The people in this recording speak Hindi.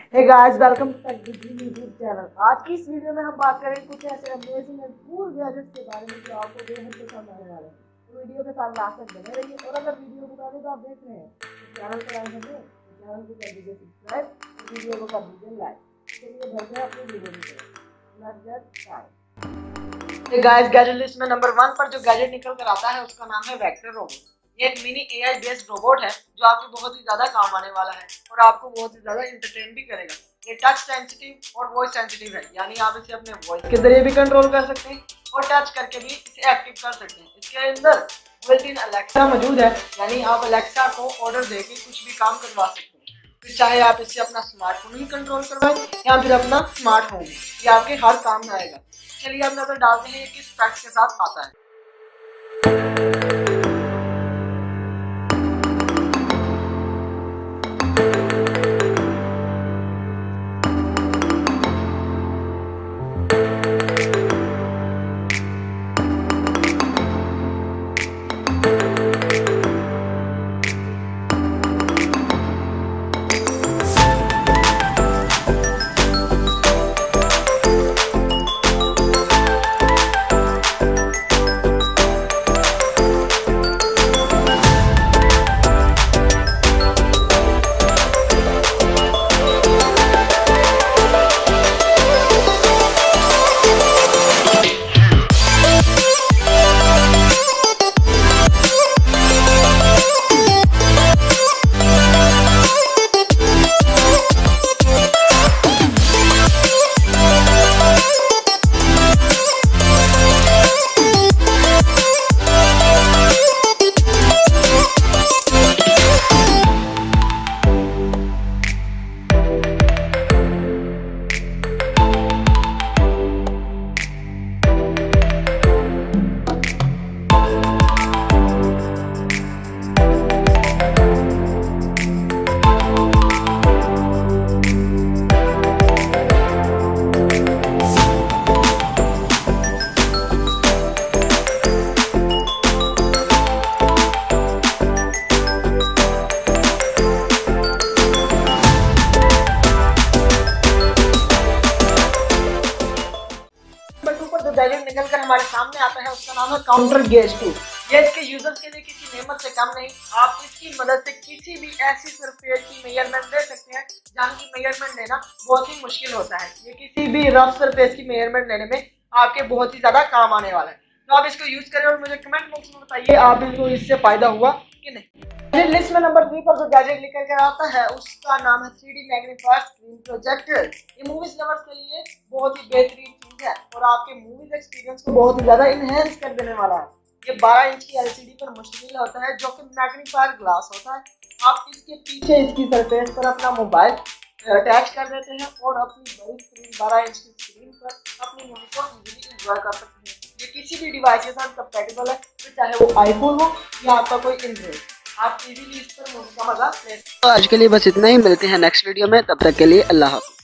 Hey guys, welcome to tech with z YouTube channel. आज की इस वीडियो में हम बात करेंगे कुछ ऐसे अमेजिंग एंड कूल गैजेट्स के बारे में जो आपको बेहद पसंद आने वाले हैं। तो वीडियो के साथ लास्ट तक बने रहिए और अगर वीडियो को पहले तो आप देख रहे हैं तो चैनल को लाइक करिए, चैनल को कर दीजिए सब्सक्राइब, वीडियो को कर दीजिए लाइक। चलिए बढ़ते हैं अपनी वीडियो में। Let's get start. Hey guys, gadget list में नंबर 1 पर जो गैजेट निकल कर आता है उसका नाम है वेक्टर रोबोट। ये एक मिनी एआई बेस्ड रोबोट है जो आपको बहुत ही ज्यादा काम आने वाला है और आपको बहुत ही ज्यादा एंटरटेन भी करेगा। ये टच सेंसिटिव और वॉइस सेंसिटिव है, यानी आप इसे अपने वॉइस के जरिए भी कंट्रोल कर सकते हैं और टच करके भी इसे एक्टिव कर सकते हैं। इसके अंदर बिल्ट इन अलेक्सा मौजूद है, यानी आप अलेक्सा को ऑर्डर देके कुछ भी काम करवा सकते हैं। फिर चाहे आप इससे अपना स्मार्टफोन ही कंट्रोल करवाएं या फिर अपना स्मार्ट होम, ये आपके हर काम में आएगा। चलिए अब नजर डालते हैं किस स्पेक्स के साथ आता है। गैजेट निकल कर हमारे सामने आता है उसका नाम है काउंटर गेज टूल। ये इसके यूजर्स के लिए किसी नेमत से कम नहीं। आप इसकी मदद से किसी भी ऐसी सरफेस की मेजरमेंट ले सकते हैं जहाँ की मेजरमेंट लेना बहुत ही मुश्किल होता है। ये किसी भी रफ सरफेस की मेजरमेंट लेने में आपके बहुत ही ज्यादा काम आने वाला है। तो आप इसको यूज करें और मुझे कमेंट बॉक्स में बताइए आप इसको इससे फायदा हुआ कि नहीं। लिस्ट में नंबर 3 पर जो गैजेट निकल कर आता है उसका नाम है 3D मैग्नीफायर स्क्रीन प्रोजेक्टर। ये मूवीज लवर्स के लिए बहुत ही बेहतरीन चीज है और आपके मूवीज एक्सपीरियंस को बहुत ही ज्यादा इनहेंस कर देने वाला है। ये 12 इंच की एलसीडी पर मुश्तमिल होता है जो कि मैग्नीफायर ग्लास होता है। आप इसके पीछे इसकी सरफेस पर अपना मोबाइल अटैच कर देते हैं और अपनी बड़ी स्क्रीन 12 इंच की स्क्रीन पर अपनी मूवी को इजीली एंजॉय कर सकते हैं। ये किसी भी डिवाइस के साथ कंपैटिबल है, फिर चाहे वो आईफोन हो या आपका कोई एंड्रॉइड, आप इजीली इस पर मूवी का मजा ले सकते हैं। तो आज के लिए बस इतना ही, मिलते हैं नेक्स्ट वीडियो में, तब तक के लिए अल्लाह हाफ़िज़।